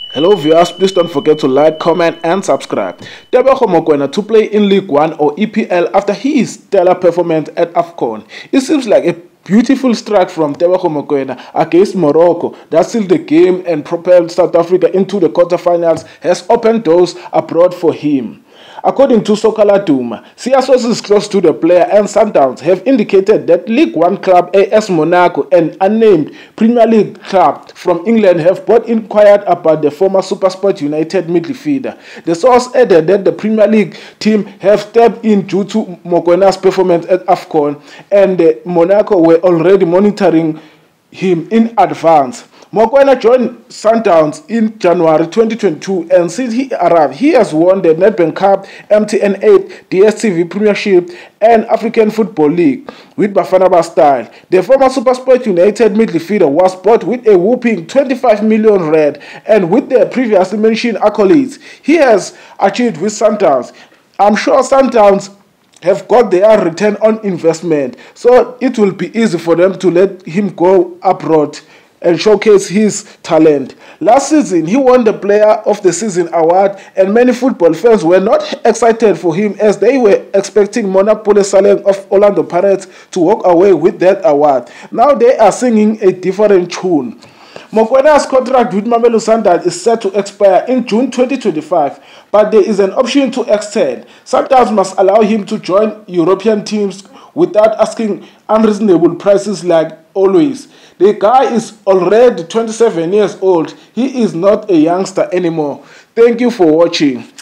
Hello viewers, please don't forget to like, comment and subscribe. Tebogo Mokoena to play in League 1 or EPL after his stellar performance at AFCON. It seems like a beautiful strike from Tebogo Mokoena against Morocco that sealed the game and propelled South Africa into the quarterfinals has opened doors abroad for him. According to Sokala Duma, CS sources close to the player and Sundowns have indicated that League One club AS Monaco and unnamed Premier League club from England have both inquired about the former SuperSport United midfielder. The source added that the Premier League team have stepped in due to Mokoena's performance at AFCON and Monaco were already monitoring him in advance. Mokoena joined Sundowns in January 2022 and since he arrived, he has won the Nedbank Cup, MTN8, DStv Premiership and African Football League with Bafana Bafana. The former SuperSport United midfielder was bought with a whopping 25 million rand and with the previously mentioned accolades he has achieved with Sundowns. I'm sure Sundowns have got their return on investment, so it will be easy for them to let him go abroad and showcase his talent. Last season, he won the Player of the Season award and many football fans were not excited for him as they were expecting Monapole Saleng of Orlando Pirates to walk away with that award. Now they are singing a different tune. Mokoena's contract with Mamelodi Sundowns is set to expire in June 2025, but there is an option to extend. Sundowns must allow him to join European teams without asking unreasonable prices like always. The guy is already 27 years old. He is not a youngster anymore. Thank you for watching.